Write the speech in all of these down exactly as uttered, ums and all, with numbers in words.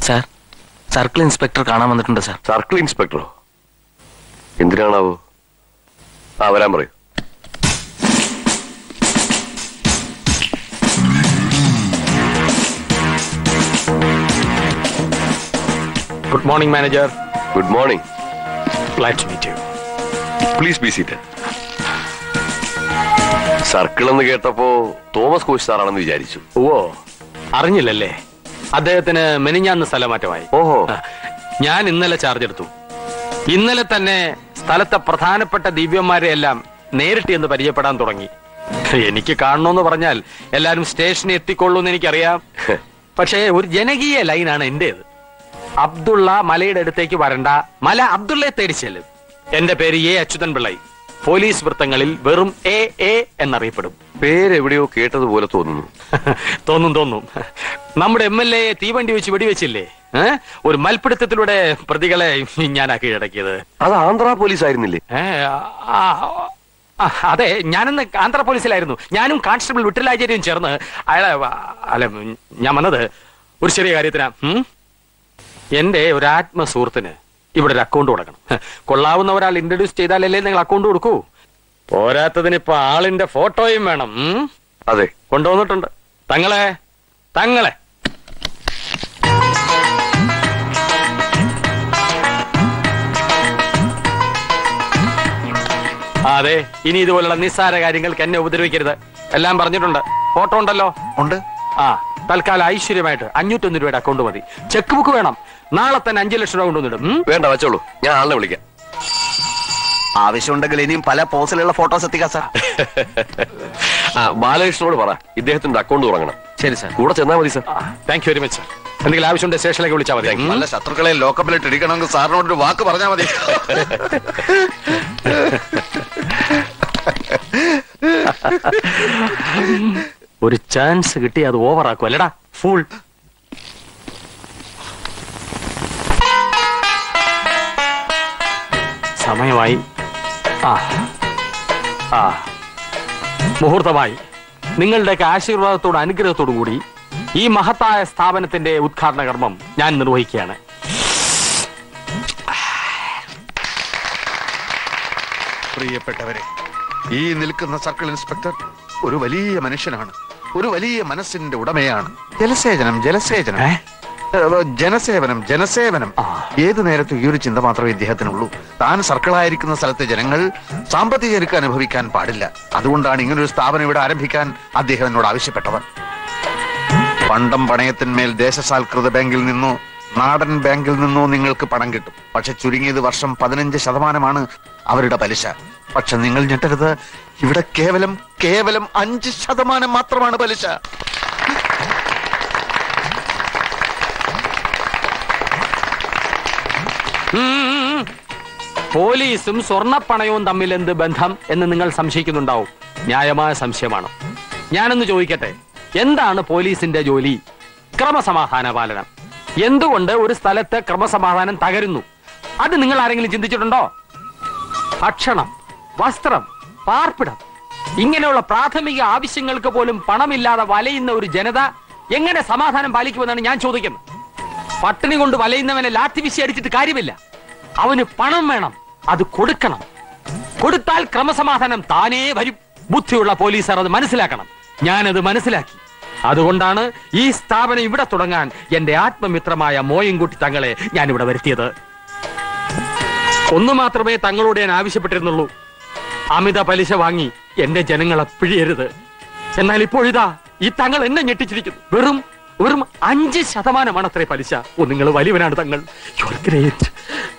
Sir, circle inspector കാണാൻ വന്നിട്ടുണ്ട് sir. Circle ഇൻസ്പെക്ടറോ? എന്തിനാണാവോ? ആ, വരാൻ പറയൂ. Good morning manager. Good morning. Glad to meet you. Please be seated. Circle എന്ന് കേട്ടപ്പോ തോമസ് കോച്ച് സാറാണെന്ന് വിചാരിച്ചു. ഓ, അറിഞ്ഞില്ലല്ലേ? അദ്ദേഹത്തിന് മെനിഞ്ഞാന്ന് സ്ഥലമാറ്റമായി. ഓഹോ. ഞാൻ ഇന്നലെ ചാർജ് എടുത്തു. ഇന്നലെ തന്നെ സ്ഥലത്തെ പ്രധാനപ്പെട്ട ദിവ്യന്മാരെ എല്ലാം നേരിട്ട് എന്ന് പരിചയപ്പെടാൻ തുടങ്ങി. എനിക്ക് കാണണമെന്ന് പറഞ്ഞാൽ എല്ലാരും സ്റ്റേഷനിൽ എത്തിക്കൊള്ളൂ എന്ന് എനിക്കറിയാം. പക്ഷേ ഒരു ജനകീയ ലൈനാണ് എന്റേത്. അബ്ദുള്ള മലയുടെ അടുത്തേക്ക് വരണ്ട, മല അബ്ദുള്ളയെ തേടിച്ചെല്ലും. എന്റെ പേര് എ അച്യുതൻ പിള്ളൈ. പോലീസ് വൃത്തങ്ങളിൽ വെറും എ എ എന്നറിയപ്പെടും. പേരെവിടെയോ കേട്ടതുപോലെ തോന്നുന്നു. തോന്നും തോന്നും നമ്മുടെ എം എൽ എ തീവണ്ടി വെച്ച് വെടിവെച്ചില്ലേ? ഒരു മൽപ്പിടുത്തത്തിലൂടെ പ്രതികളെ ഞാനാ കീഴടക്കിയത്. അത് ആന്ധ്ര പോലീസ് ആയിരുന്നില്ലേ? അതെ, ഞാനിന്ന് ആന്ധ്ര പോലീസിലായിരുന്നു. ഞാനും കോൺസ്റ്റബിൾ വിട്ടലാചാര്യയും ചേർന്ന് അയാളെ അല്ല ഞാൻ വന്നത് ഒരു ചെറിയ കാര്യത്തിനാ. എന്റെ ഒരു ആത്മ സുഹൃത്തിന് ഇവിടെ ഒരു അക്കൗണ്ട് കൊടുക്കണം. കൊള്ളാവുന്ന ഒരാൾ ഇൻട്രൊഡ്യൂസ് ചെയ്താലല്ലേ നിങ്ങൾ അക്കൗണ്ട് കൊടുക്കൂ. പോരാത്തതിന് ഇപ്പൊ ആളിന്റെ ഫോട്ടോയും വേണം. അതെ, കൊണ്ടുവന്നിട്ടുണ്ട്. തങ്ങളെ തങ്ങളെ അതെ, ഇനി ഇതുപോലുള്ള നിസ്സാര കാര്യങ്ങൾക്ക് എന്നെ ഉപദ്രവിക്കരുത്. എല്ലാം പറഞ്ഞിട്ടുണ്ട്. ഫോട്ടോ ഉണ്ടല്ലോ? ഉണ്ട്. ആ, തൽക്കാലം ഐശ്വര്യമായിട്ട് അഞ്ഞൂറ്റൊന്ന് രൂപയുടെ അക്കൗണ്ട് മതി. ചെക്ക് ബുക്ക് വേണം. നാളെ തന്നെ അഞ്ചു ലക്ഷം രൂപ കൊണ്ടുവന്നിടും. വേണ്ട, വെച്ചോളൂ. ഞാൻ ആളിനെ വിളിക്കാം. ആവശ്യമുണ്ടെങ്കിൽ ഇനിയും പല പോസിലുള്ള ഫോട്ടോസ് എത്തിക്കാം സാർ. ബാലകൃഷ്ണനോട് പറ, ഇദ്ദേഹത്തിന്റെ അക്കൗണ്ട് തുടങ്ങണം. ശരി സാർ, കൂടെ ചെന്നാൽ മതി sir. Thank you very much sir. എന്തെങ്കിലും ആവശ്യമുണ്ട് സ്റ്റേഷനിലേക്ക് വിളിച്ചാൽ മതി. നല്ല ശത്രുക്കളെ ലോക്കപ്പിലിട്ട് ഇടിക്കണമെങ്കിൽ സാറിനോടൊരു വാക്ക് പറഞ്ഞാൽ മതി. ഒരു ചാൻസ് കിട്ടി അത് ഓവറാക്കും അല്ലടാ ഫൂൾ. സമയമായി. ആ ആ മുഹൂർത്തമായി. നിങ്ങളുടെയൊക്കെ ആശീർവാദത്തോടും അനുഗ്രഹത്തോടും കൂടി ഈ മഹത്തായ സ്ഥാപനത്തിന്റെ ഉദ്ഘാടന കർമ്മം ഞാൻ നിർവഹിക്കുകയാണ്. പ്രിയപ്പെട്ടവരെ, ഈ നിൽക്കുന്ന സർക്കിൾ ഇൻസ്പെക്ടർ ഒരു വലിയ മനുഷ്യനാണ്. ഒരു വലിയ മനസ്സിന്റെ ഉടമയാണ്. ജലസേചനം ജലസേചനം ജനസേവനം ജനസേവനം ഏതു നേരത്തും ഈ ഒരു ചിന്ത മാത്രമേ ഇദ്ദേഹത്തിനുള്ളൂ. താൻ സർക്കിളായിരിക്കുന്ന സ്ഥലത്തെ ജനങ്ങൾ സാമ്പത്തിക ഞെരുക്ക് അനുഭവിക്കാൻ പാടില്ല. അതുകൊണ്ടാണ് ഇങ്ങനൊരു സ്ഥാപനം ഇവിടെ ആരംഭിക്കാൻ അദ്ദേഹം എന്നോട് ആവശ്യപ്പെട്ടത്. പണ്ടം പണയത്തിന്മേൽ ദേശസാൽകൃത ബാങ്കിൽ നിന്നോ നാടൻ ബാങ്കിൽ നിന്നോ നിങ്ങൾക്ക് പണം കിട്ടും. പക്ഷെ ചുരുങ്ങിയത് വർഷം പതിനഞ്ച് ശതമാനമാണ് അവരുടെ പലിശ. പക്ഷെ നിങ്ങൾ ഞെട്ടരുത്, ഇവിടെ കേവലം കേവലം അഞ്ച് ശതമാനം മാത്രമാണ് പലിശ. പോലീസും സ്വർണ്ണപ്പണയവും തമ്മിൽ എന്ത് ബന്ധം എന്ന് നിങ്ങൾ സംശയിക്കുന്നുണ്ടാവും. ന്യായമായ സംശയമാണ്. ഞാനൊന്ന് ചോദിക്കട്ടെ, എന്താണ് പോലീസിന്റെ ജോലി? ക്രമസമാധാന പാലനം. എന്തുകൊണ്ട് ഒരു സ്ഥലത്ത് ക്രമസമാധാനം തകരുന്നു? അത് നിങ്ങൾ ആരെങ്കിലും ചിന്തിച്ചിട്ടുണ്ടോ? ഭക്ഷണം, വസ്ത്രം, പാർപ്പിടം, ഇങ്ങനെയുള്ള പ്രാഥമിക ആവശ്യങ്ങൾക്ക് പോലും പണമില്ലാതെ വലയുന്ന ഒരു ജനത എങ്ങനെ സമാധാനം പാലിക്കുമെന്നാണ് ഞാൻ ചോദിക്കുന്നത്. പട്ടിണി കൊണ്ട് വലയുന്നവനെ ലാത്തി വീശി അടിച്ചിട്ട് കാര്യമില്ല. അവന് പണം വേണം, അത് കൊടുക്കണം. കൊടുത്താൽ ക്രമസമാധാനം താനേ വരും. ബുദ്ധിയുള്ള പോലീസുകാർ അത് മനസ്സിലാക്കണം. ഞാനത് മനസ്സിലാക്കി. അതുകൊണ്ടാണ് ഈ സ്ഥാപനം ഇവിടെ തുടങ്ങാൻ എന്റെ ആത്മമിത്രമായ മോയൻകുട്ടി തങ്ങളെ ഞാൻ ഇവിടെ വരുത്തിയത്. ഒന്നു മാത്രമേ തങ്ങളോട് ഞാൻ ആവശ്യപ്പെട്ടിരുന്നുള്ളൂ, അമിത പലിശ വാങ്ങി എന്റെ ജനങ്ങളെ പിഴിയരുത്. എന്നാൽ ഇപ്പോഴിതാ ഈ തങ്ങൾ എന്നെ ഞെട്ടിച്ചിരിക്കുന്നു. വെറും വെറും അഞ്ച് ശതമാനമാണ് അത്രേ പലിശ. ഓ, നിങ്ങൾ വലിയവനാണ് തങ്ങൾ. You are great.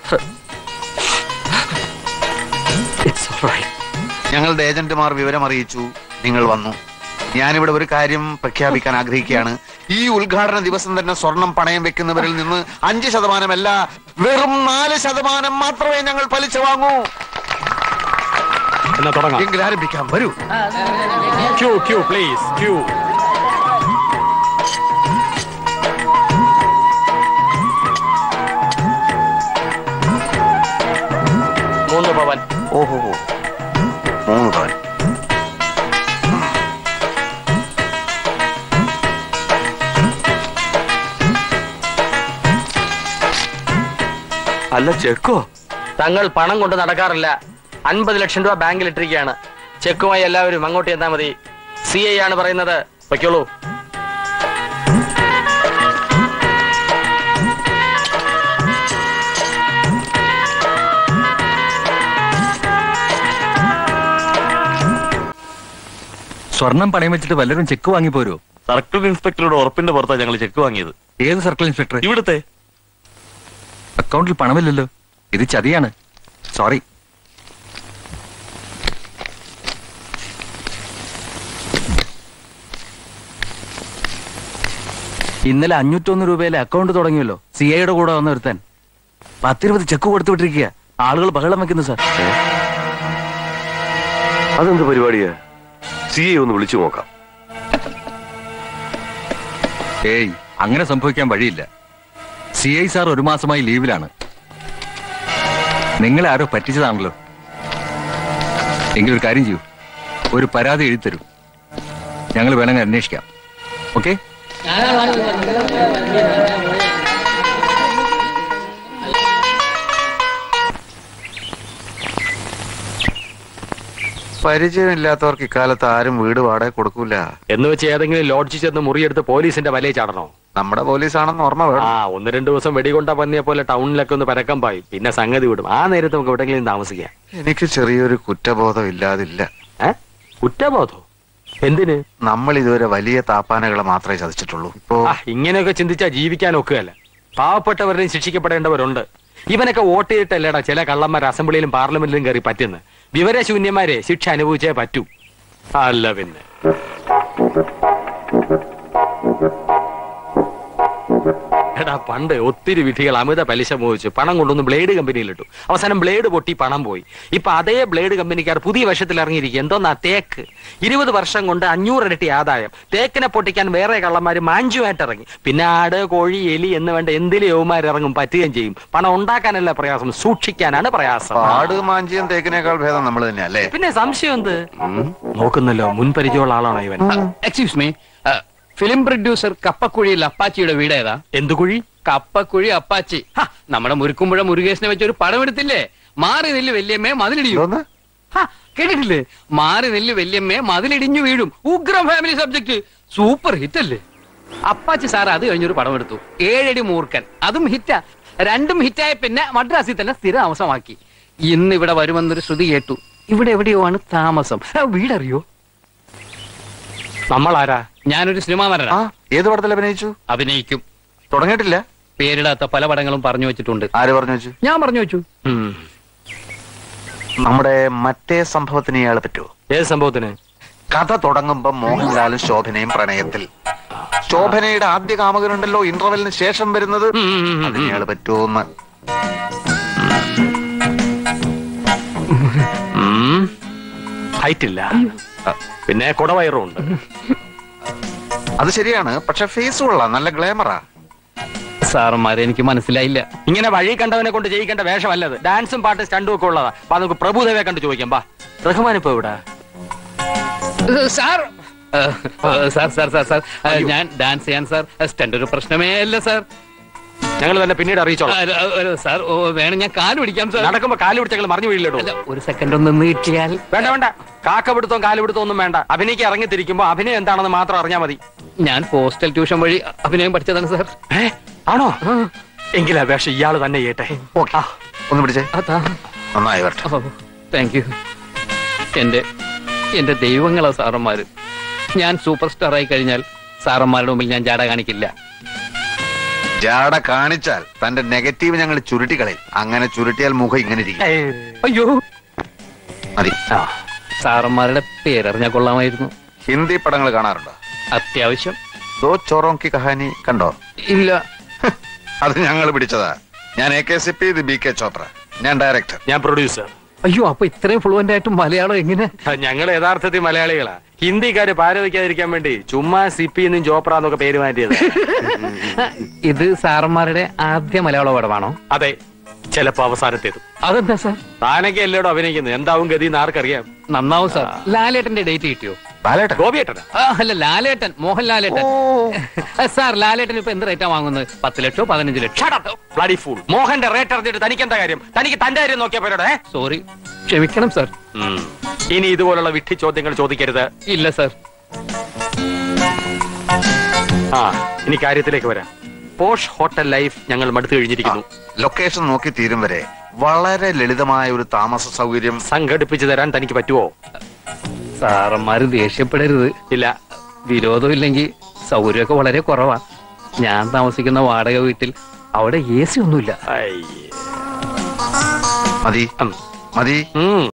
It's alright. ഞങ്ങളുടെ ഏജന്റുമാർ വിവരം അറിയിച്ചു, നിങ്ങൾ വന്നു. ഞാനിവിടെ ഒരു കാര്യം പ്രഖ്യാപിക്കാൻ ആഗ്രഹിക്കുകയാണ്. ഈ ഉദ്ഘാടന ദിവസം തന്നെ സ്വർണം പണയം വെക്കുന്നവരിൽ നിന്ന് അഞ്ച് ശതമാനമല്ല, വെറും നാല് ശതമാനം മാത്രമേ ഞങ്ങൾ പലിശ വാങ്ങൂ. എങ്കിൽ ആരംഭിക്കാം. വരൂ. Queue queue please queue. മൂന്ന് പവൻ. ഓഹോ, മൂന്ന് പവൻ. അല്ല ചെക്കോ? തങ്ങൾ പണം കൊണ്ട് നടക്കാറില്ല. അൻപത് ലക്ഷം രൂപ ബാങ്കിൽ ഇട്ടിരിക്കുകയാണ്. ചെക്കുമായി എല്ലാവരും അങ്ങോട്ട് ചെന്നാൽ മതി. സി ഐ ആണ് പറയുന്നത്. വയ്ക്കോളൂ. സ്വർണം പണയം വെച്ചിട്ട് വല്ലവരും ചെക്ക് വാങ്ങി പോരോ? സർക്കിൾ ഇൻസ്പെക്ടറുടെ ഉറപ്പിന്റെ പുറത്താണ് ഞങ്ങൾ ചെക്ക് വാങ്ങിയത്. ഏത് സർക്കിൾ ഇൻസ്പെക്ടർ? ഇവിടുത്തെ. അക്കൗണ്ടിൽ പണമില്ലല്ലോ. ഇത് ചതിയാണ്. സോറി. ഇന്നലെ അഞ്ഞൂറ്റൊന്ന് രൂപയിലെ അക്കൗണ്ട് തുടങ്ങിയല്ലോ. സി ഐയുടെ കൂടെ വന്ന് ഒരുത്താൻ പത്തിരുപത് ചെക്ക് കൊടുത്തു വിട്ടിരിക്കുക. ആളുകൾ ബഹളം വെക്കുന്നു സാർ. അതെന്ത് പരിപാടിയാ? സി ഐ ഒന്ന് വിളിച്ചു നോക്കാം. ഏയ്, അങ്ങനെ സംഭവിക്കാൻ വഴിയില്ല. സി ഐ സാർ ഒരു മാസമായി ലീവിലാണ്. നിങ്ങളെ ആരോ പറ്റിച്ചതാണല്ലോ. എങ്കിലൊരു കാര്യം ചെയ്യൂ, ഒരു പരാതി എഴുതി തരൂ. ഞങ്ങൾ വേണമെങ്കിൽ അന്വേഷിക്കാം. ഓക്കെ? പരിചയമില്ലാത്തവർക്ക് ഇക്കാലത്ത് ആരും വീട് വാടക കൊടുക്കൂല. എന്ന് വെച്ച് ഏതെങ്കിലും ലോഡ്ജിൽ ചെന്ന് മുറിയെടുത്ത് പോലീസിന്റെ വലയിൽ ചാടണോ? നമ്മുടെ പോലീസാണെന്ന് ഓർമ്മ വേണം. ആ, ഒന്ന് രണ്ടു ദിവസം വെടികൊണ്ട പന്നിയെ പോലെ ടൗണിലൊക്കെ ഒന്ന് പരക്കം പായി, പിന്നെ സംഗതി വിടും. ആ നേരത്ത് നമുക്ക് എവിടെയെങ്കിലും താമസിക്കാം. എനിക്ക് ചെറിയൊരു കുറ്റബോധം ഇല്ലാതില്ല. ഏ കുറ്റബോധോ? എന്തിന്? നമ്മൾ ഇതുവരെ വലിയ താപ്പാനകളെ മാത്രമേ ചതിച്ചിട്ടുള്ളൂ. ഇപ്പോ ആ ഇങ്ങനെയൊക്കെ ചിന്തിച്ചാൽ ജീവിക്കാൻ ഒക്കുകയല്ല. പാവപ്പെട്ടവരുടെയും ശിക്ഷിക്കപ്പെടേണ്ടവരുണ്ട്. ഇവനൊക്കെ വോട്ട് ചെയ്തിട്ടല്ലേടാ ചില കള്ളന്മാർ അസംബ്ലിയിലും പാർലമെന്റിലും കയറി പറ്റുന്നു. വിവരശൂന്യന്മാരെ ശിക്ഷ അനുഭവിച്ചേ പറ്റൂ. അല്ല പിന്നെ എടാ, പണ്ട് ഒത്തിരി വിധികൾ അമിത പലിശ മോഹിച്ച് പണം കൊണ്ടൊന്ന് ബ്ലേഡ് കമ്പനിയിലിട്ടു. അവസാനം ബ്ലേഡ് പൊട്ടി പണം പോയി. ഇപ്പൊ അതേ ബ്ലേഡ് കമ്പനിക്കാർ പുതിയ വർഷത്തിൽ ഇറങ്ങിയിരിക്കും. എന്തോന്നാ തേക്ക്. ഇരുപത് വർഷം കൊണ്ട് അഞ്ഞൂറ് ഇരട്ടി ആദായം. തേക്കിനെ പൊട്ടിക്കാൻ വേറെ കള്ളന്മാര് മാഞ്ചുമായിട്ട് ഇറങ്ങി. പിന്നെ ആട്, കോഴി, എലി എന്ന് വേണ്ട എന്തിലും യൗമാരിറങ്ങും, പറ്റുകയും ചെയ്യും. പണം ഉണ്ടാക്കാനല്ല പ്രയാസം, സൂക്ഷിക്കാനാണ് പ്രയാസം. ആട് മാഞ്ചിയും തേക്കിനേക്കാൾ ഭേദം നമ്മൾ തന്നെ അല്ലേ? പിന്നെ സംശയം എന്ത്? നോക്കുന്നല്ലോ, മുൻപരിചയമുള്ള ആളാണോ ഇവൻ? എക്സ്ക്യൂസ് മീ, ഫിലിം പ്രൊഡ്യൂസർ കപ്പക്കുഴിയിൽ അപ്പാച്ചിയുടെ വീട് ഏതാ? എന്തു കുഴി? കപ്പക്കുഴി അപ്പാച്ചി. നമ്മുടെ മുരുക്കുമ്പുഴ മുരുകേശനെ വെച്ചൊരു പടം എടുത്തില്ലേ? മാറി നെല്ല് വല്യമ്മേ മതിലിടിയും. കേട്ടിട്ടില്ലേ? മാറി നെല്ല് വല്യമ്മേ മതിലിടിഞ്ഞു വീഴും. ഉഗ്രം ഫാമിലി സബ്ജക്ട്. സൂപ്പർ ഹിറ്റ് അല്ലേ? അപ്പാച്ചി സാർ അത് കഴിഞ്ഞൊരു പടം എടുത്തു, ഏഴടി മൂർഖൻ. അതും ഹിറ്റാ. രണ്ടും ഹിറ്റായ പിന്നെ മദ്രാസിൽ തന്നെ സ്ഥിര താമസമാക്കി. ഇന്ന് ഇവിടെ വരുമെന്നൊരു ശ്രുതി കേട്ടു. ഇവിടെ എവിടെയോ ആണ് താമസം. വീടറിയോ? നമ്മളാരാ? ഞാനൊരു സിനിമാ നടനാ. ഏത് പടത്തിൽ അഭിനയിച്ചു? അഭിനയിക്കും. തുടങ്ങിയിട്ടില്ല. പേരിടാത്ത പല പടങ്ങളും പറഞ്ഞു വെച്ചിട്ടുണ്ട്. ആര് പറഞ്ഞു വെച്ചു? ഞാൻ പറഞ്ഞു വെച്ചു. നമ്മുടെ മറ്റേ സംഭവത്തിന് ഇയാളെ പറ്റുമോ? ഏത് സംഭവത്തിന്? കഥ തുടങ്ങുമ്പോ മോഹൻലാലും ശോഭനയും പ്രണയത്തിൽ. ശോഭനയുടെ ആദ്യ കാമുകനുണ്ടല്ലോ ഇന്റർവെല്ലിന് ശേഷം വരുന്നത്, അതിന് ഇയാള് പറ്റുമോന്ന്. ഹൈറ്റില്ല, പിന്നെ കുടവയറും ഉണ്ട്. അത് ശരിയാണ്, പക്ഷെ ഫേസ് കൊള്ളാം, നല്ല ഗ്ലാമറാ. സാറന്മാരെ എനിക്ക് മനസ്സിലായില്ല. ഇങ്ങനെ വഴി കണ്ടവനെ കൊണ്ട് ജയിക്കേണ്ട വേഷമല്ലത്. ഡാൻസും പാട്ടും സ്റ്റണ്ടും ഒക്കെ ഉള്ളതാ. അപ്പൊ നമുക്ക് പ്രഭുദേവയെ കണ്ട് ചോദിക്കാം. ബാ, റഹ്മാൻ ഇപ്പൊ ഇവിടെ? Sir sir sir sir sir ഞാൻ ഡാൻസ് ചെയ്യാൻ സാർ സ്റ്റണ്ട് ഒരു പ്രശ്നമേ അല്ല സാർ. ഞങ്ങൾ തന്നെ പിന്നീട് അറിയിച്ചോളാം. സാർ വേണം ഞാൻ കാല് പിടിക്കാം സാർ. നടക്കുമ്പോ കാല് പിടിച്ചങ്ങൾ മറിഞ്ഞു വീഴിലിടൂ. ഒരു സെക്കൻഡ് ഒന്ന് നീട്ടിയാൽ. വേണ്ട വേണ്ട, കാക്ക പിടുത്തവും കാല് പിടുത്തവും ഒന്നും വേണ്ട. അഭിനയിക്ക് ഇറങ്ങിത്തിരിക്കുമ്പോ അഭിനയം എന്താണെന്ന് മാത്രം അറിഞ്ഞാൽ മതി. ഞാൻ പോസ്റ്റൽ ട്യൂഷൻ വഴി അഭിനയം പഠിച്ചതാണ് സാർ. ഏ ആണോ? എങ്കിലാ വേഷം ഇയാള് തന്നെ ചെയ്യട്ടെ. ഒന്ന് പിടിച്ചേ. നന്നായി വരട്ടെ. Thank you. എന്റെ എന്റെ ദൈവങ്ങളാ സാറന്മാര്. ഞാൻ സൂപ്പർ സ്റ്റാർ ആയി കഴിഞ്ഞാൽ സാറന്മാരുടെ മുമ്പിൽ ഞാൻ ജാട കാണിക്കില്ല. ജാട കാണിച്ചാൽ തന്റെ നെഗറ്റീവ് ഞങ്ങൾ ചുരുട്ടിക്കളയും. അങ്ങനെ ചുരുട്ടിയാൽ മുഖം ഇങ്ങനെ ഇരിക്കും. അയ്യോ മതി. സാറന്മാരുടെ പേരറിഞ്ഞാൽ കൊള്ളാമായിരുന്നു. ഹിന്ദി പടങ്ങൾ കാണാറുണ്ടോ? അത്യാവശ്യം. ദോ ചോറോം കി കഹാനി കണ്ടോ? ഇല്ല. അത് ഞങ്ങൾ പിടിച്ചതാ. ഞാൻ എ കെ സി പി, ഇത് ബി കെ ചോപ്ര. ഞാൻ ഡയറക്ടർ, ഞാൻ പ്രൊഡ്യൂസർ. അയ്യോ, അപ്പൊ ഇത്രയും ഫ്ലുവന്റ് ആയിട്ട് മലയാളം എങ്ങനെ? ഞങ്ങൾ യഥാർത്ഥത്തിൽ മലയാളികളാ. ഹിന്ദിക്കാര് പാരവയ്ക്കാതിരിക്കാൻ വേണ്ടി ചുമ്മാ സിപ്പി എന്നും ചോപ്ര എന്നൊക്കെ പേര് മാറ്റിയത്. ഇത് സാറന്മാരുടെ ആദ്യ മലയാള പടമാണോ? അതെ. ചിലപ്പോ അവസാനത്തേതും. അതെന്താ സാർ? താനൊക്കെ എല്ലായിടും അഭിനയിക്കുന്നത്, എന്താവും ഗതി എന്ന് ആർക്കറിയാം. നന്നാവും സാർ. ലാലേട്ടന്റെ ഡേറ്റ് കിട്ടിയോ? ഗോപിയേട്ടനാ? ആ, അല്ല ലാലേട്ടൻ, മോഹൻ ലാലേട്ടൻ. സാർ ലാലേട്ടൻ ഇപ്പൊ എന്ത് റേറ്റാ വാങ്ങുന്നത്? പത്ത് ലക്ഷോ പതിനഞ്ച് ലക്ഷം? മോഹന്റെ റേറ്റ് അറിഞ്ഞിട്ട് തനിക്ക് എന്താ കാര്യം? തനിക്ക് തന്റെ കാര്യം നോക്കിയാ പോരടെ? സോറി, ക്ഷമിക്കണം സാർ. ഇനി ഇതുപോലുള്ള വിഡ്ഢി ചോദ്യങ്ങൾ ചോദിക്കരുത്. ഇല്ല സാർ. ആ, ഇനി കാര്യത്തിലേക്ക് വരാം. പോഷ് ഹോട്ടൽ ലൈഫ് ഞങ്ങൾ മടുത്തു കഴിഞ്ഞിരിക്കുന്നു. ലൊക്കേഷൻ നോക്കി തീരും വരെ വളരെ ലളിതമായ ഒരു താമസ സൗകര്യം സംഘടിപ്പിച്ചു തരാൻ തനിക്ക് പറ്റുമോ? സാറന്മാര് ദേഷ്യപ്പെടരുത്. ഇല്ല, വിരോധം ഇല്ലെങ്കിൽ സൗകര്യമൊക്കെ വളരെ കുറവാ. ഞാൻ താമസിക്കുന്ന വാടക വീട്ടിൽ അവിടെ എ സി ഒന്നുമില്ല. അയ്യേ. മതി മതി.